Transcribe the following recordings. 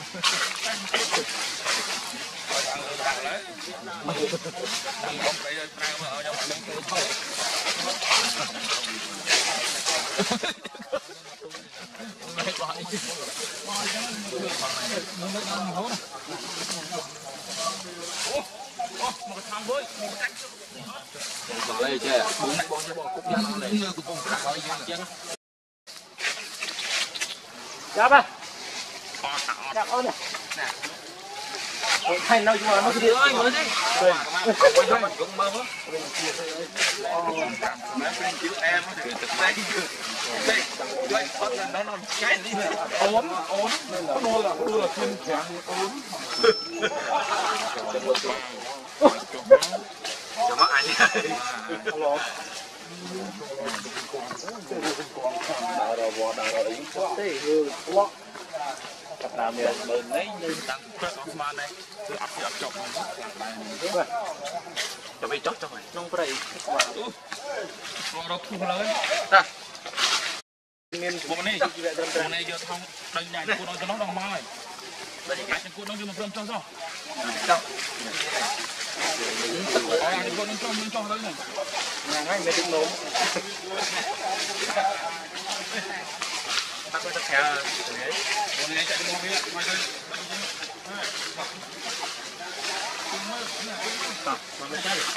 Chào ba. Chào ơn nè. Thành đâu nhưng mà nó đi ơi mới đi. Cũng mơ quá. Mấy bên chữ em nó thì đây. Đây thoát lên đó nó cái đi. Ốm. Nó là thiên trạng ốm. Chào bác anh. Alo. Cặp nào mình bền đấy nhưng tăng rất là man đây, cứ ập chọc cho bị chốt cho mày, không có đây, nó thu lớn, ta, bộ này giờ thông đây này, cô nói cho nó đồng mai, đây cái cô nói cho nó phân cho sao, đâu, cô nói cho đấy này, nhà ngay mấy tiếng nổ. Tắt cái khe đấy. Con này chạy đi mua kia, ngoài đây. Mà mình chạy.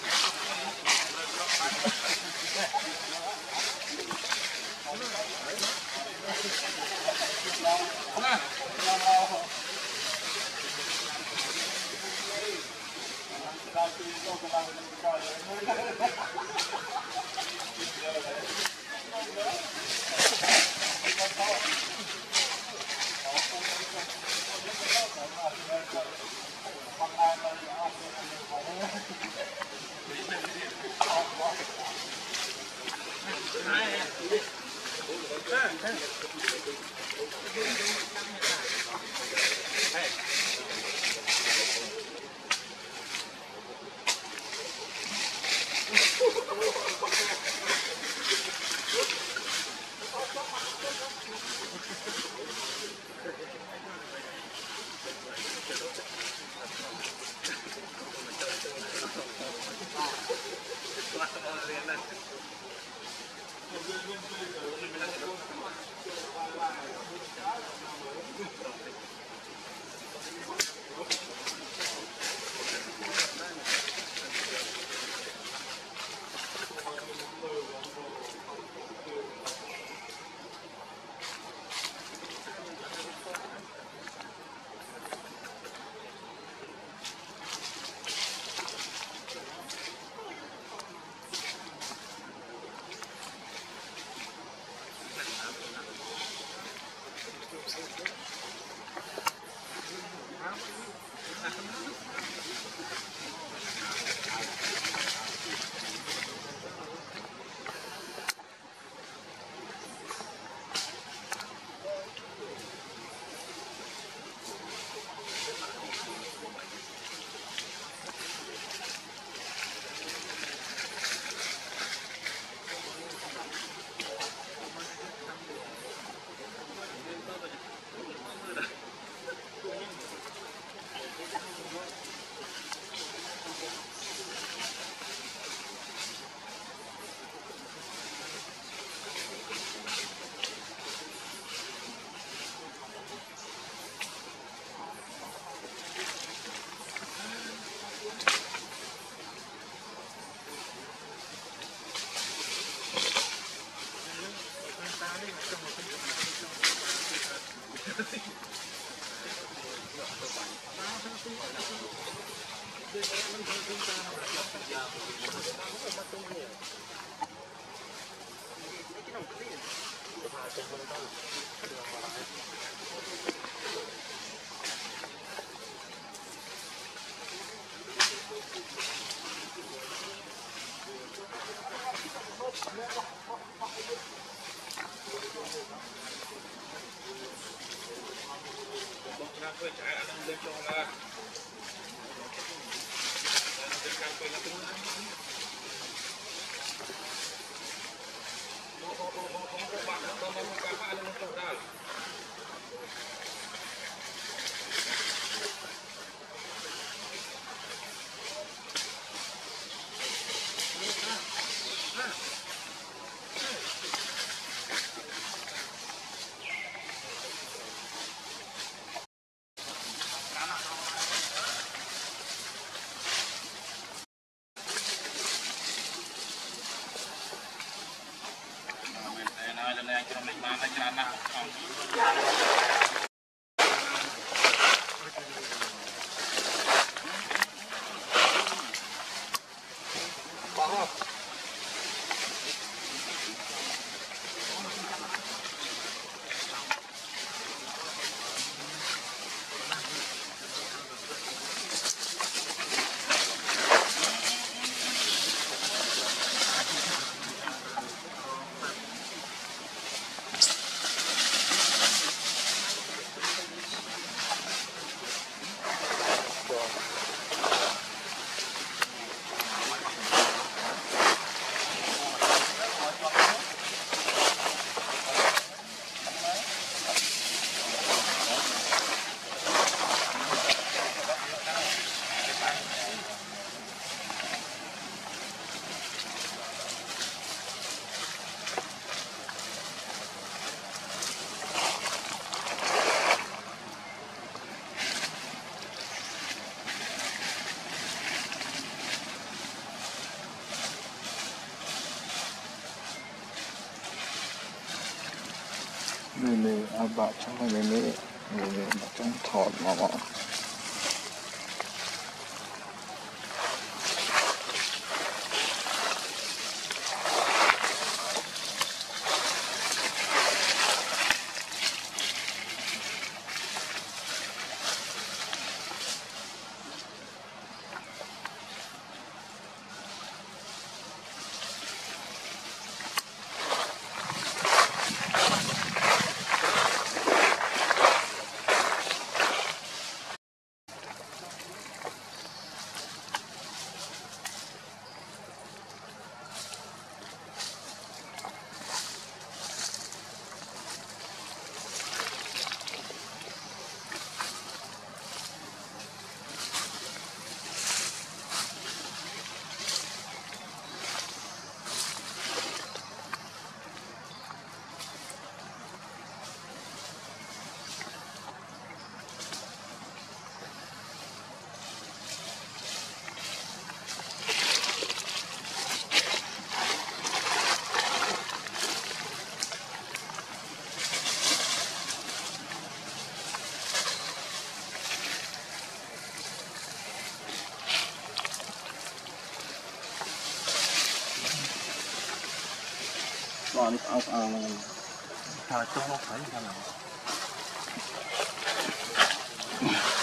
Không à. Này Alba trong này trong thọt mà Còn thời tôi không phải là